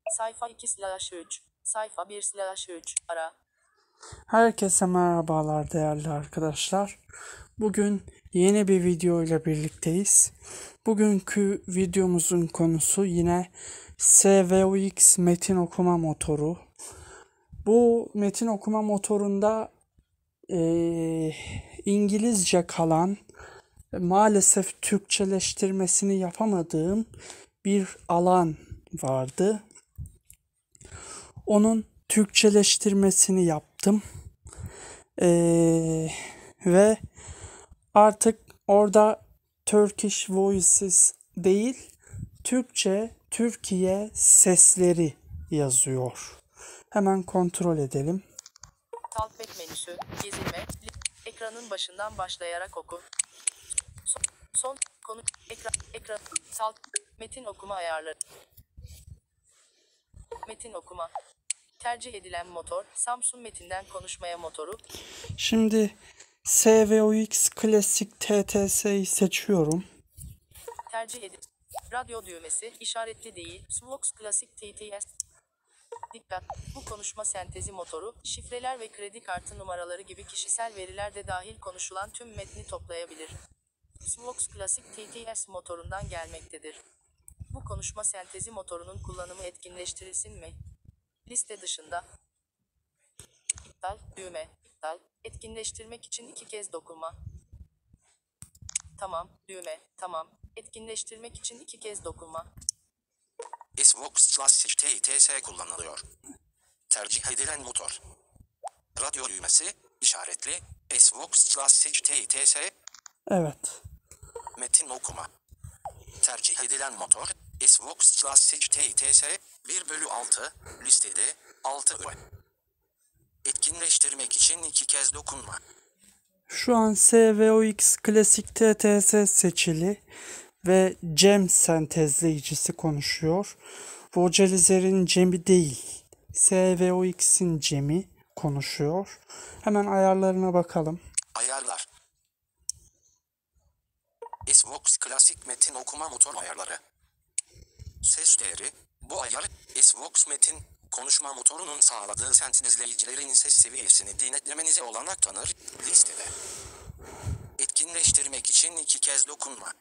Sayfa 2/3. Sayfa 1/3. Ara. Herkese merhabalar değerli arkadaşlar. Bugün yeni bir video ile birlikteyiz. Bugünkü videomuzun konusu yine SVOX metin okuma motoru. Bu metin okuma motorunda İngilizce kalan, maalesef Türkçeleştirmesini yapamadığım bir alan vardı. Onun Türkçeleştirmesini yaptım. Ve artık orada Turkish Voices değil, Türkçe Türkiye sesleri yazıyor. Hemen kontrol edelim. Talkback menüsü. Gezinme. Ekranın başından başlayarak oku. Son konu. Ekran. Metin okuma ayarları. Metin okuma. Tercih edilen motor. Samsung Metin'den konuşmaya motoru. Şimdi SVOX Classic TTS'yi seçiyorum. Tercih edin. Radyo düğmesi işaretli değil. SVOX Classic TTS. Dikkat! Bu konuşma sentezi motoru, şifreler ve kredi kartı numaraları gibi kişisel veriler de dahil konuşulan tüm metni toplayabilir. SVOX Classic TTS motorundan gelmektedir. Bu konuşma sentezi motorunun kullanımı etkinleştirilsin mi? Liste dışında. İptal, düğme, iptal, etkinleştirmek için 2 kez dokunma. Tamam, düğme, tamam, etkinleştirmek için 2 kez dokunma. SVOX Classic TTS kullanılıyor. Tercih edilen motor. Radyo düğmesi, işaretli, SVOX Classic TTS. Evet. Metin okuma. Tercih edilen motor, SVOX Classic TTS, 1/6, listede, 6 öğe. Etkinleştirmek için 2 kez dokunma. Şu an SVOX Classic TTS seçili ve Cem sentezleyicisi konuşuyor. Vocalizer'in Cem'i değil, SVOX'in Cem'i konuşuyor. Hemen ayarlarına bakalım. Ayarlar. SVOX Classic metin okuma motor ayarları. Ses değeri, bu ayar, SVOX metin konuşma motorunun sağladığı sentezleyicilerin ses seviyesini denetlemenize olanak tanır, listede. Etkinleştirmek için 2 kez dokunma.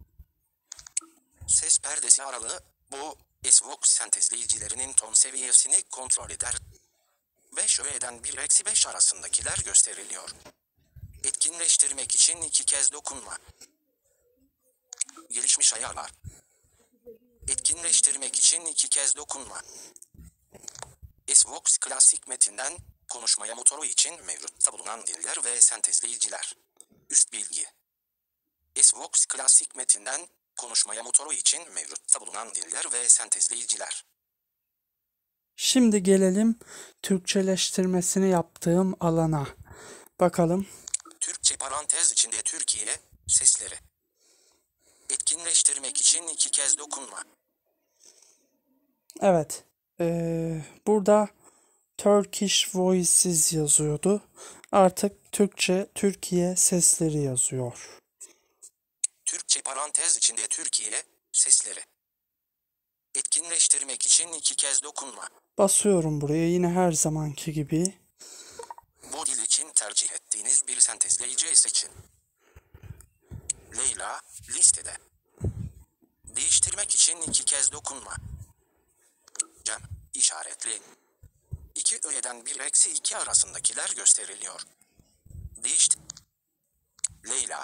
Ses perdesi aralığı, bu, SVOX sentezleyicilerinin ton seviyesini kontrol eder. 5 öğeden 1-5 arasındakiler gösteriliyor. Etkinleştirmek için 2 kez dokunma. Gelişmiş ayarlar. Etkinleştirmek için 2 kez dokunma. SVOX Classic metinden, konuşmaya motoru için mevcutta bulunan diller ve sentezleyiciler. Üst bilgi. SVOX Classic metinden, konuşmaya motoru için mevcutta bulunan diller ve sentezleyiciler. Şimdi gelelim Türkçeleştirmesini yaptığım alana. Bakalım. Türkçe parantez içinde Türkiye, sesleri. Etkinleştirmek için 2 kez dokunma. Evet. Burada Turkish Voices yazıyordu. Artık Türkçe Türkiye sesleri yazıyor. Türkçe parantez içinde Türkiye, sesleri. Etkinleştirmek için 2 kez dokunma. Basıyorum buraya yine her zamanki gibi. Bu dil için tercih ettiğiniz bir sentezleyici seçin. Leyla, listede. Değiştirmek için 2 kez dokunma. Cem, işaretli. 2 öğeden 1-2 arasındakiler gösteriliyor. Leyla.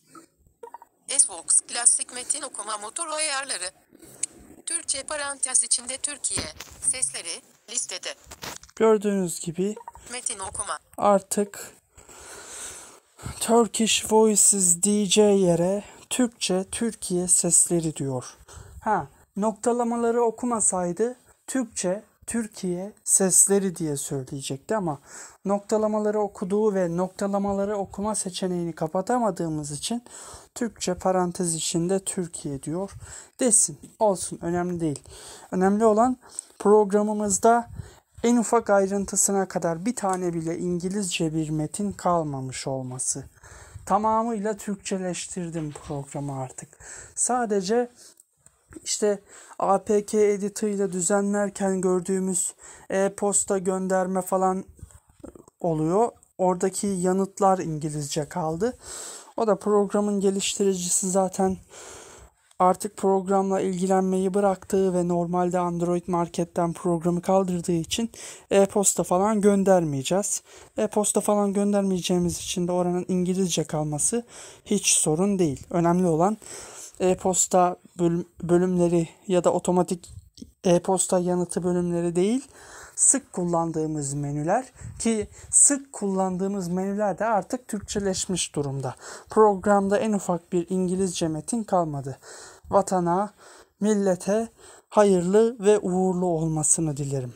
SVOX Classic metin okuma motoru ayarları. Türkçe parantez içinde Türkiye, sesleri, listede. Gördüğünüz gibi Metin okuma. artık Turkish Voices diyeceği yere Türkçe Türkiye sesleri diyor. Noktalamaları okumasaydı Türkçe Türkiye sesleri diye söyleyecekti ama noktalamaları okuduğu ve noktalamaları okuma seçeneğini kapatamadığımız için Türkçe parantez içinde Türkiye diyor. Desin, olsun, önemli değil. Önemli olan programımızda en ufak ayrıntısına kadar bir tane bile İngilizce bir metin kalmamış olması. Tamamıyla Türkçeleştirdim programı artık. Sadece işte APK editörüyle düzenlerken gördüğümüz e-posta gönderme falan oluyor. Oradaki yanıtlar İngilizce kaldı. O da programın geliştiricisi zaten artık programla ilgilenmeyi bıraktığı ve normalde Android marketten programı kaldırdığı için e-posta falan göndermeyeceğiz. E-posta falan göndermeyeceğimiz için de oranın İngilizce kalması hiç sorun değil. Önemli olan e-posta bölümleri ya da otomatik e-posta yanıtı bölümleri değil, sık kullandığımız menüler, ki sık kullandığımız menüler de artık Türkçeleşmiş durumda. Programda en ufak bir İngilizce metin kalmadı. Vatana, millete hayırlı ve uğurlu olmasını dilerim.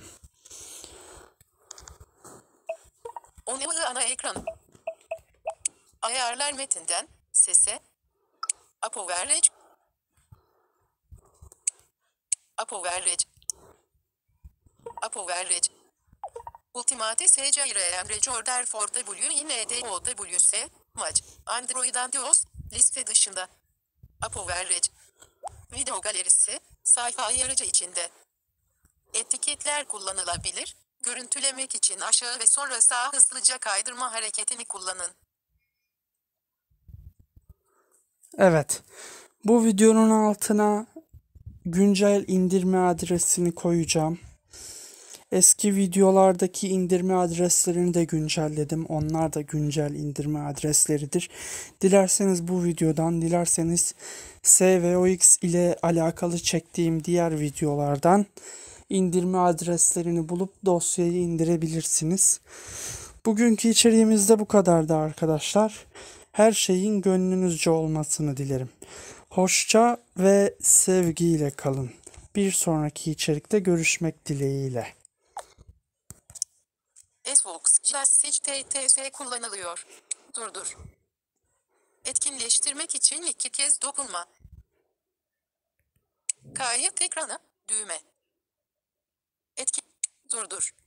Onaylı ana ekran. Ayarlar metinden sese. Apoverage. Apoverage. Apoverage. Ultimate SCRM Recorder for WINDOWS Mac. Android iOS liste dışında. Apoverage. Video galerisi sayfa ayarıcı içinde. Etiketler kullanılabilir. Görüntülemek için aşağı ve sonra sağa hızlıca kaydırma hareketini kullanın. Evet. Bu videonun altına güncel indirme adresini koyacağım. Eski videolardaki indirme adreslerini de güncelledim. Onlar da güncel indirme adresleridir. Dilerseniz bu videodan, dilerseniz SVOX ile alakalı çektiğim diğer videolardan indirme adreslerini bulup dosyayı indirebilirsiniz. Bugünkü içeriğimiz de bu kadardı arkadaşlar. Her şeyin gönlünüzce olmasını dilerim. Hoşça ve sevgiyle kalın. Bir sonraki içerikte görüşmek dileğiyle. SVOX Just TTS kullanılıyor. Durdur. Etkinleştirmek için 2 kez dokunma. Kayıt ekrana düğme. Etkin durdur.